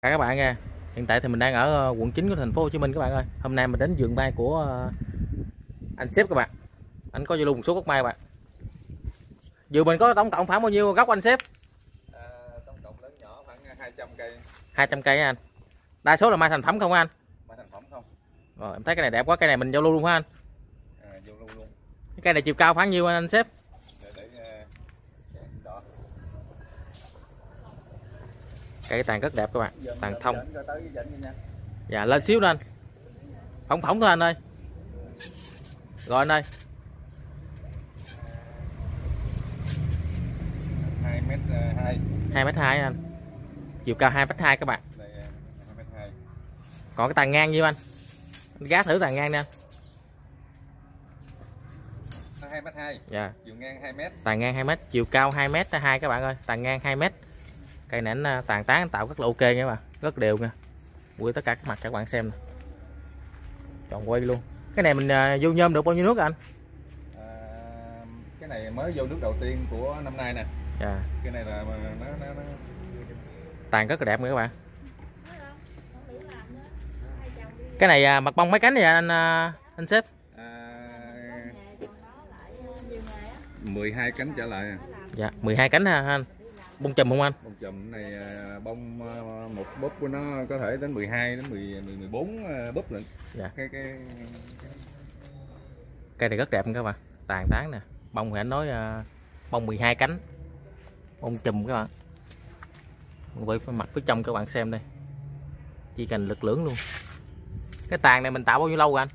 Các bạn nghe, hiện tại thì mình đang ở quận 9 của thành phố Hồ Chí Minh các bạn ơi. Hôm nay mình đến vườn mai của anh sếp các bạn. Anh có luôn một số gốc mai các bạn. Vườn mình có tổng cộng khoảng bao nhiêu gốc anh sếp? Tổng cộng lớn nhỏ khoảng 200 cây. 200 cây anh. Đa số là mai thành phẩm không anh? Mai thành phẩm không? Rồi em thấy cái này đẹp quá, cây này mình giao lưu luôn hả anh? Vô luôn luôn. Cái cây này chiều cao khoảng nhiêu anh sếp? Đó. Cây tàn rất đẹp các bạn, tàn thông. Nha. Dạ lên xíu nữa anh. Phỏng phỏng thôi anh ơi. Rồi anh ơi. 2m2. 2m2 anh. Chiều cao 2m2 các bạn. Đây 2m2. Còn cái tàn ngang nhiêu anh? Anh gá thử tàn ngang nè. 2m2. Dạ. Chiều ngang 2m. Tàn ngang 2m, chiều cao 2m2 các bạn ơi, tàn ngang 2m. Cây này anh tàn tán tạo rất là ok nha các bạn, rất đều nha. Quay tất cả các mặt các bạn xem nè. Chọn quay luôn. Cái này mình vô nhôm được bao nhiêu nước anh? Cái này mới vô nước đầu tiên của năm nay nè. Dạ. Cái này là nó Tàn rất là đẹp nha các bạn. Cái này mặt bông mấy cánh vậy anh sếp? 12 cánh trở lại. Dạ, 12 cánh ha anh. Bông chùm không anh? Bông chùm này bông một búp của nó có thể đến 12 đến 14 búp lận. Dạ. Cái Cây này rất đẹp các bạn. Tàn tán nè. Bông thì anh nói bông 12 cánh. Bông chùm các bạn. Quay mặt phía trong các bạn xem đây. Chỉ cần lực lưỡng luôn. Cái tàn này mình tạo bao nhiêu lâu rồi anh?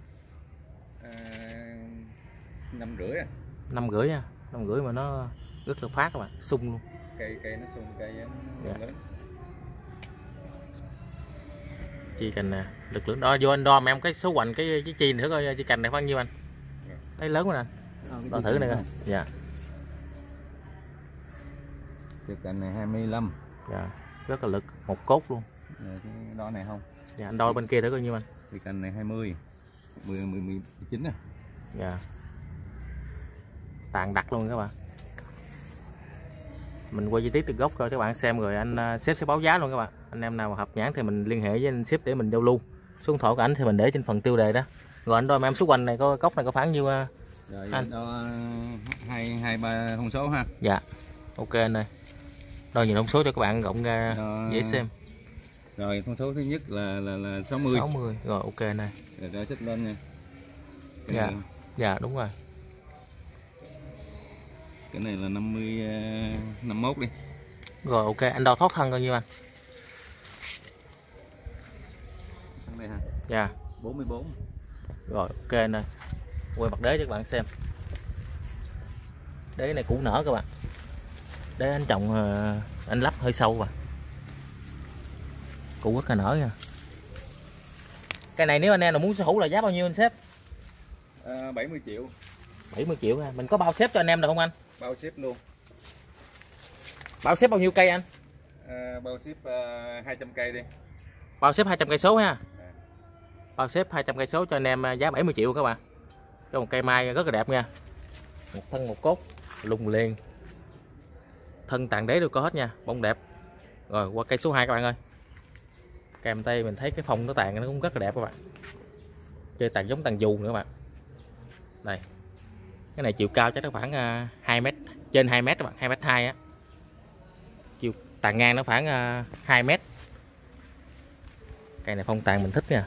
5,5. 5,5 nha. 5,5 mà nó rất là phát các bạn, sung luôn. Cây nó sung, cây nó lớn. Chi cành nè, lực lượng đó vô anh đo mà em cái số hoành cái chi nữa coi chi cành này bao nhiêu anh? Thấy lớn quá nè. Đo thử này coi. Dạ. Chi cành này 25. Dạ, rất là lực, một cốt luôn. Cái đo này không? Dạ, anh đo bên kia thử coi nhiêu anh? Chi cành này 20. 19 nè. Dạ. Tàn đặc luôn các bạn. Mình quay chi tiết từ gốc cho các bạn xem rồi anh sếp sẽ báo giá luôn các bạn. Anh em nào mà hợp nhãn thì mình liên hệ với anh sếp để mình giao lưu. Số điện thoại của ảnh thì mình để trên phần tiêu đề đó. Rồi anh đo mà em số quanh này có gốc này có khoảng nhiêu rồi anh đo 223 thông số ha. Dạ. Ok anh ơi. Đo nhìn thông số cho các bạn rộng ra dễ xem. Rồi thông số thứ nhất là 60. 60. Rồi ok anh ơi. Rồi đo xích lên nha. Dạ. Dạ đúng rồi. Cái này là 51 đi. Rồi ok, anh đo thoát thân bao nhiêu anh? Thằng này hả? Dạ. 44. Rồi ok anh ơi. Quay mặt đế cho các bạn xem. Đế này cũ nở các bạn. Đế anh trồng anh lắp hơi sâu rồi. Cũ rất là nở nha. Cái này nếu anh em nào muốn sở hữu là giá bao nhiêu anh sếp? 70 triệu. 70 triệu ha. Mình có bao xếp cho anh em được không anh? Bao ship luôn. Bao xếp bao nhiêu cây anh? Bao ship 200 cây đi. Bao xếp 200 cây số ha. Bao xếp 200 cây số cho anh em giá 70 triệu các bạn. Cho một cây mai rất là đẹp nha. Một thân một cốt lùng liền. Thân tàn đế đều có hết nha, bông đẹp. Rồi qua cây số 2 các bạn ơi. Kèm tay mình thấy cái phong nó tàn nó cũng rất là đẹp các bạn. Chơi tàn giống tàn dù nữa các bạn. Đây. Cái này chiều cao chắc nó khoảng 2 m, trên 2 m các bạn, 2m2 á. Chiều tàn ngang nó khoảng 2 m. Cây này phong tàn mình thích nha.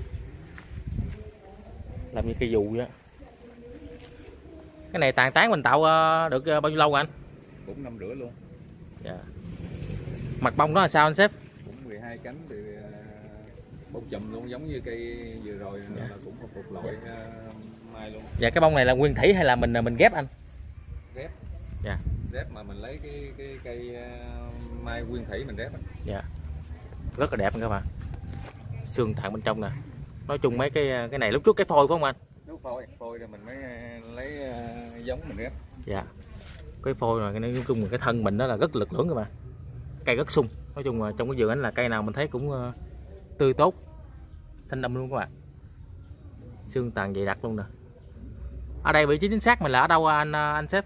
Làm như cây dù á. Cái này tàn tán mình tạo được bao nhiêu lâu rồi anh? 4 năm rưỡi luôn. Dạ. Mặt bông nó là sao anh sếp? Cũng 12 cánh thì bông chùm luôn, giống như cây vừa rồi. Dạ. Là cũng một loại mai luôn. Dạ, cái bông này là nguyên thủy hay là mình ghép anh? Ghép. Dạ. Ghép mà mình lấy cái cây mai nguyên thủy mình ghép. Dạ. Rất là đẹp các bạn. Xương thẳng bên trong nè. Nói chung mấy cái này lúc trước cái phôi phải không anh? Lúc phôi rồi mình mới lấy giống mình ghép. Dạ. Cái phôi rồi nói chung là cái thân mình đó là rất lực lưỡng các bạn. Cây rất sung. Nói chung là trong cái vườn ảnh là cây nào mình thấy cũng tươi tốt, xanh đậm luôn các bạn. Xương tàn dày đặc luôn nè. Ở đây vị trí chính xác mình là ở đâu anh sếp?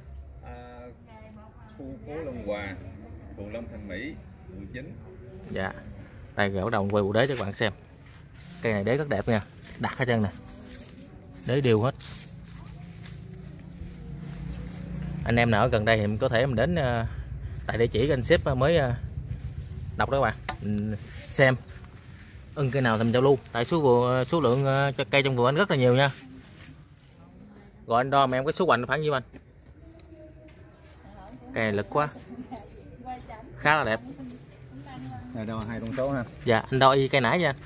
Khu phố Long Hòa, phường Long Thành Mỹ, quận 9. Dạ. Đây gỗ đầu quay bộ đế cho các bạn xem. Cây này đế rất đẹp nha, đặt hết trơn nè, đế đều hết. Anh em nào ở gần đây thì có thể mình đến tại địa chỉ anh sếp mới đọc đó các bạn, mình xem ưng cây nào thì mình giao lưu. Tại số lượng cho cây trong vườn anh rất là nhiều nha. Rồi anh đo mà em cái số hoành khoảng nhiêu anh? Cây này lực quá, khá là đẹp. Này đâu 2 con số ha. Dạ anh đo y cây nãy nha anh.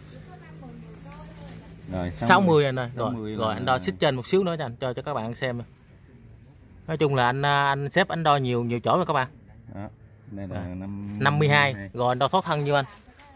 Rồi 60 anh ơi. Rồi, 60 rồi anh đo xích trên một xíu nữa cho anh, cho các bạn xem. Nói chung là anh sếp anh đo nhiều chỗ rồi các bạn. Đó. Đây là 52. Rồi anh đo thoát thân nhiêu anh?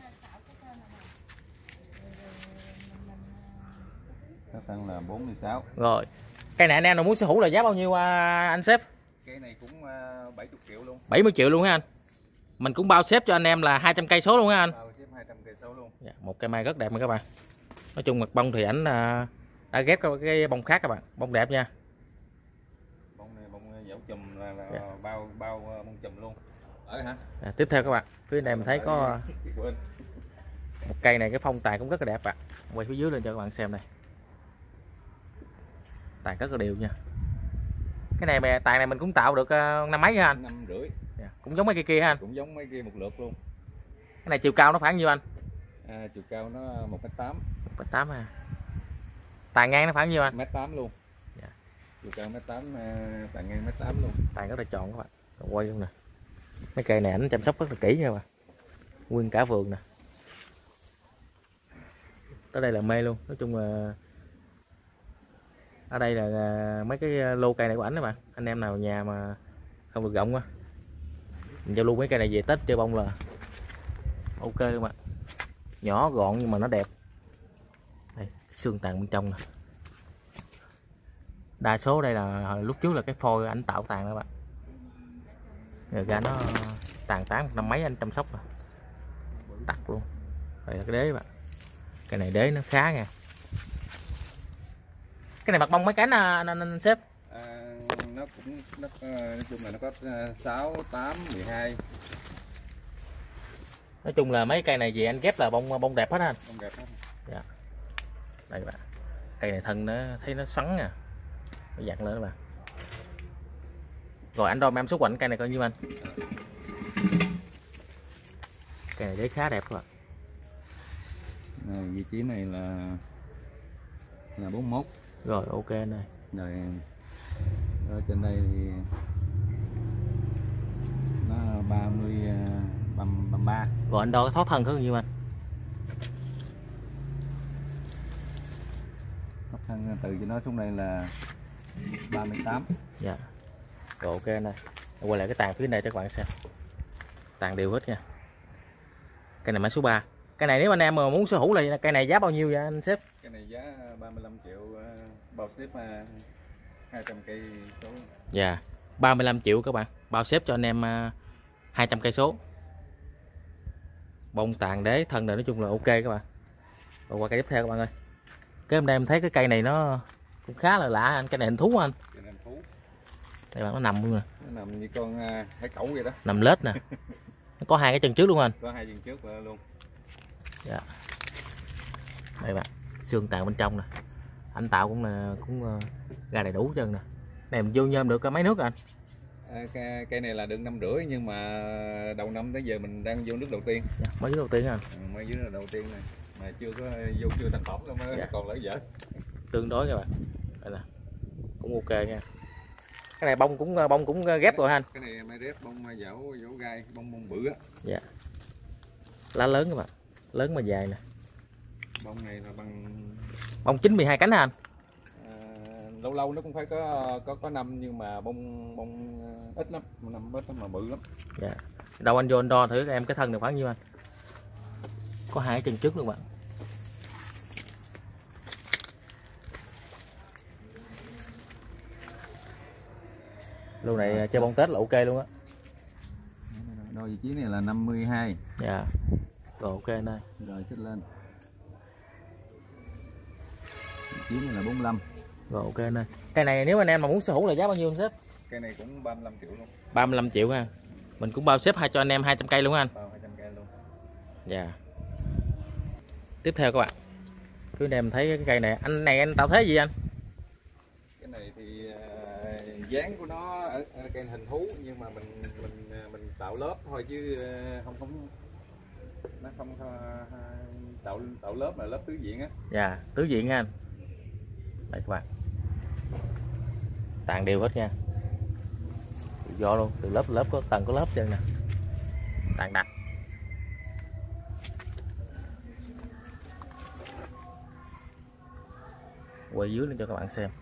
Thoát thân là 46. Rồi. Cây này anh em nào muốn sở hữu là giá bao nhiêu anh sếp? Cây này cũng 70 triệu luôn. 70 triệu luôn hả anh? Mình cũng bao xếp cho anh em là 200 cây số luôn hả anh? Bao xếp 200 cây số luôn. Dạ, một cây mai rất đẹp nha các bạn. Nói chung mặt bông thì ảnh đã ghép cái bông khác các bạn, bông đẹp nha. Bông này bông dẻo chùm là dạ. bao bông chùm luôn. Ở hả? Tiếp theo các bạn, phía này mình thấy có một cây này, cái phong tàn cũng rất là đẹp ạ. Quay phía dưới lên cho các bạn xem này. Tàn rất là đều nha. Cái này tàn này mình cũng tạo được năm mấy hả anh? 5 rưỡi. Dạ, cũng giống mấy cây kia ha anh? Cũng giống mấy kia một lượt luôn. Cái này chiều cao nó khoảng nhiêu anh? Chiều cao nó 1m8. 1m8 ha. Tàn ngang nó khoảng nhiêu anh? 1m8 luôn. Dạ. Chiều cao 1m8, tàn ngang 1m8 luôn. Tàn rất là tròn các bạn. Rồi quay luôn nè. Mấy cây này ảnh chăm sóc rất là kỹ nha các bạn. Nguyên cả vườn nè. Tới đây là mê luôn. Nói chung là ở đây là mấy cái lô cây này của ảnh đó bạn. Anh em nào nhà mà không được rộng quá, mình giao lưu mấy cây này về Tết chơi bông là ok các bạn. Nhỏ gọn nhưng mà nó đẹp. Đây, xương tàn bên trong nè. Đa số đây là lúc trước là cái phôi ảnh tạo tàn đó bạn. Rồi ra nó tàn tán một năm mấy anh chăm sóc rồi. Tắt luôn. Đây là cái đế bạn. Cái này đế nó khá nha. Cái này mặt bông mấy cánh anh sếp? Nó cũng nói chung là nó có 6, 8, 12. Nói chung là mấy cây này gì anh ghép là bông đẹp hết anh. Bông đẹp hết. Dạ. Đây bạn. Cây này thân nó thấy nó xoắn nè. Nó dặn lên đó bạn. Rồi anh đo em số quạnh cây này coi nhiêu anh? Cây này đế khá đẹp các bạn. Rồi, vị trí này là 41. Rồi ok này. Rồi ở trên đây thì nó 30, 33. Rồi anh đo cái thoát thân có nhiêu anh? Thoát thân từ cho nó xuống đây là 38. Dạ. Rồi ok này. Quay lại cái tàn phía này cho các bạn xem. Tàn đều hết nha. Cây này mã số 3. Cây này nếu anh em mà muốn sở hữu là cây này giá bao nhiêu vậy anh sếp? Cái này giá 35 triệu, bao ship 200 cây số. Dạ. 35 triệu các bạn. Bao ship cho anh em 200 cây số. Bông tàn đế thân này nói chung là ok các bạn. Rồi qua cây tiếp theo các bạn ơi. Cái hôm nay em thấy cái cây này nó cũng khá là lạ anh, cây này hình thú anh. Cây này thú. Đây bạn, nó nằm luôn nè. Nó nằm như con hải cẩu vậy đó. Nằm lết nè. Nó có hai cái chân trước luôn anh. Có hai chân trước luôn. Dạ. Đây bạn, xương tàn bên trong nè. Anh tạo cũng là ra đầy đủ chân nè. Này mình vô nhôm được cả mấy nước anh? Cây này là được 5 rưỡi nhưng mà đầu năm tới giờ mình đang vô nước đầu tiên. Dạ, mới đầu tiên anh. Mới dưới là đầu tiên này mà chưa có vô chưa thành phẩm đâu mới còn lỡ dở. Tương đối các bạn. Đây nè. Cũng ok nha. Cái này bông cũng ghép rồi anh. Cái này mai ghép bông dảo gai, bông bự á. Dạ. Lá lớn các bạn. Lớn mà dài nè. Bông này là bằng bông 92 cánh hả anh? Lâu lâu nó cũng phải có năm nhưng mà bông ít lắm, năm ít lắm mà bự lắm. Dạ. Đâu anh vô anh đo thử em cái thân này khoảng nhiêu anh? Có hai chân trước luôn bạn. Lô này chơi bông Tết là ok luôn á. Đo vị trí này là 52. Dạ. Rồi ok đây. Rồi xích lên. Vị trí này là 45. Rồi ok đây. Cây này nếu anh em mà muốn sở hữu là giá bao nhiêu anh sếp? Cây này cũng 35 triệu luôn. 35 triệu ha. Mình cũng bao xếp cho anh em 200 cây luôn anh. Bao 200 cây luôn. Dạ. Tiếp theo các bạn, cứ anh em thấy cái cây này, anh tạo thế gì anh? Cái này thì dáng của nó ở cây hình thú, nhưng mà mình tạo lớp thôi chứ không nó không tạo lớp là lớp tứ diện á. Dạ, tứ diện nha anh. Đây các bạn, tàn đều hết nha, tự do luôn, từ lớp có tầng có lớp chân nè, tàn đặc. Quay dưới lên cho các bạn xem.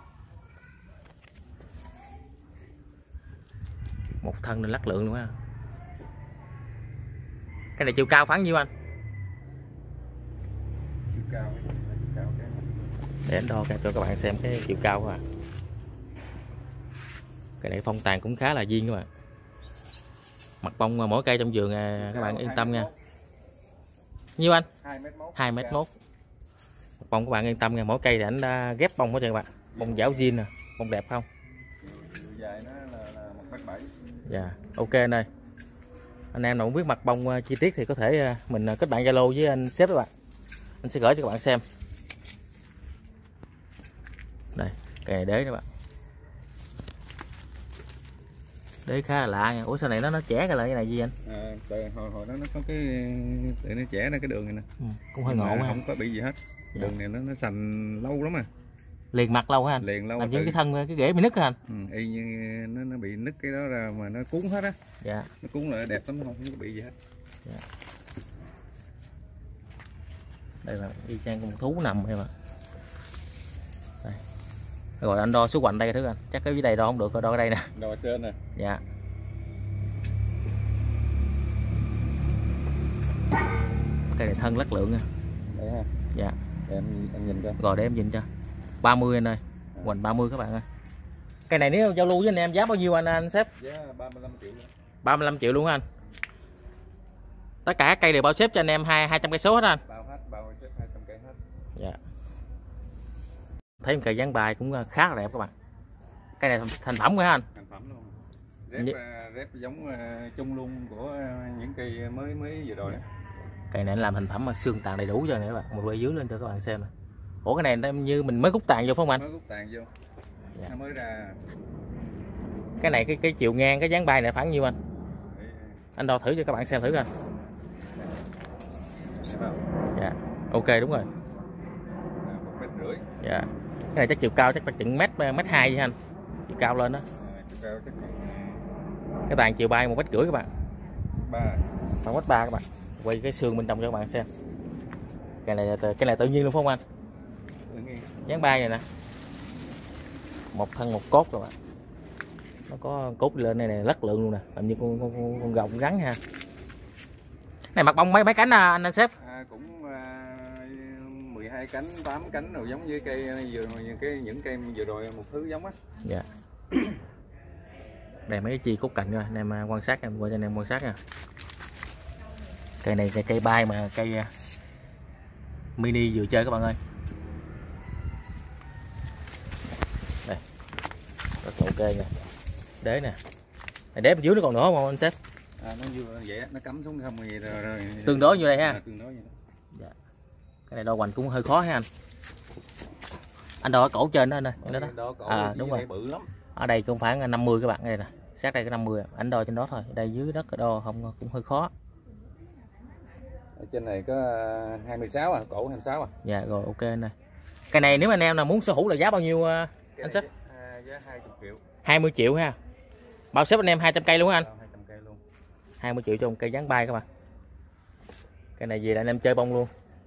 Một thân nên lắc lượng luôn ha. Cái này chiều cao khoảng nhiêu anh? Chiều cao cái Để anh đo cho các bạn xem cái chiều cao của bạn. Cái này phong tàn cũng khá là duyên các bạn. Mặt bông mỗi cây trong vườn các bạn yên tâm nha. Nhiêu anh? 2 mét mốt. Mặt bông các bạn yên tâm nha, mỗi cây thì anh ghép bông hết trơn các bạn. Bông dẻo zin nè, bông đẹp không? Dài nó là 1,7 m. Dạ, ok anh ơi. Anh em nào muốn biết mặt bông chi tiết thì có thể mình kết bạn Zalo với anh sếp các bạn. Anh sẽ gửi cho các bạn xem. Đây, cây này đế các bạn. Đế khá là lạ nha. Ủa sao này nó trẻ cái lại cái này gì anh? Hồi đó nó có cái để nó trẻ ra cái đường này nè. Cũng hơi ngộ ha. Không có bị gì hết. Dạ. Đường này nó sành lâu lắm à. Liền mặt lâu hả anh? Liền lâu. Làm như cái thân cái ghế bị nứt hả anh? Y như nó bị nứt cái đó ra mà nó cuốn hết á. Dạ. Nó cuốn lại đẹp lắm, không có bị gì hết. Dạ. Đây là y chang con thú nằm hay mà. Đây. Rồi anh đo số hoành đây thứ anh. Chắc cái dưới đây đo không được, đo ở đây nè. Đo ở trên nè. Dạ. Cái này thân lắc lượng nha. Đây ha. Dạ. Để em nhìn cho. Rồi để em nhìn cho. 30 anh ơi. Hoành 30 các bạn ơi. Cái này nếu giao lưu với anh em giá bao nhiêu anh sếp? Giá 35 triệu luôn. 35 triệu luôn anh. Tất cả các cây đều bao xếp cho anh em 200 cây số hết anh. Bao hết, bao xếp 200 cây hết. Dạ. Thấy một cây dáng bài cũng khá là đẹp các bạn. Cây này thành phẩm hả anh? Thành phẩm luôn. Rép giống chung luôn của những cây mới vừa rồi. Cây này làm thành phẩm mà xương tàn đầy đủ cho này các bạn. Một quay dưới lên cho các bạn xem. Ủa cái này như mình mới cút tàn vô phải không anh? Mới cút tàn vô. Dạ. Nó mới ra. Cái này cái chiều ngang cái dáng bay này khoảng nhiêu anh? Anh đo thử cho các bạn xem thử coi. Dạ. Ok đúng rồi. 1,5 m. Dạ. Cái này chắc chiều cao chắc chừng mét 2 vậy anh. Chiều cao lên đó. Cái tàn chiều bay 1,5 m các bạn. 1,3 m các bạn. Quay cái xương bên trong cho các bạn xem. Cái này tự nhiên luôn phải không anh? Dáng bay này nè. Một thân một cốt các bạn. Nó có cốt lên này lắc lượng luôn nè, làm như con gọng rắn ha. Này mặt bông mấy cánh anh sếp? Cũng 12 cánh, 8 cánh rồi, giống như cây những cây vừa rồi một thứ giống á. Dạ. Đây mấy cái chi cốt cạnh rồi, anh em quan sát, em quay cho anh em quan sát nha. Cây này cây bay mà cây mini vừa chơi các bạn ơi. Đây. Rất là ok nha. Đế nè. Đế bên dưới nó còn nữa không anh sếp? Nó như vậy, nó cắm xuống không rồi. Tương đối như đây ha. Tương đối vậy. Dạ. Cái này đo hoành cũng hơi khó ha anh. Anh đo ở cổ trên đó anh ơi, đó. Đúng rồi. Bự lắm. Ở đây cũng khoảng 50 các bạn, đây nè. Sát đây cái 50, anh đo trên đó thôi. Đây dưới đất đo không cũng hơi khó. Ở trên này có 26 cổ 26 Dạ rồi ok anh ơi. Cái này nếu anh em nào muốn sở hữu là giá bao nhiêu anh sếp? Giá 20 triệu. 20 triệu ha. Bao xếp anh em 200 cây luôn hả anh? 200 cây luôn. 20 triệu cho một cây dáng bay các bạn. Cái này về là anh em chơi bông luôn.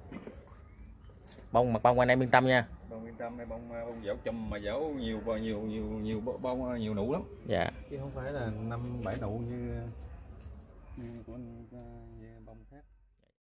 Mặt bông anh em yên tâm nha. Bông yên tâm, bông dẻo chùm mà dẻo nhiều bông nhiều nụ lắm. Dạ. Chứ không phải là 5-7 nụ như của bông khác.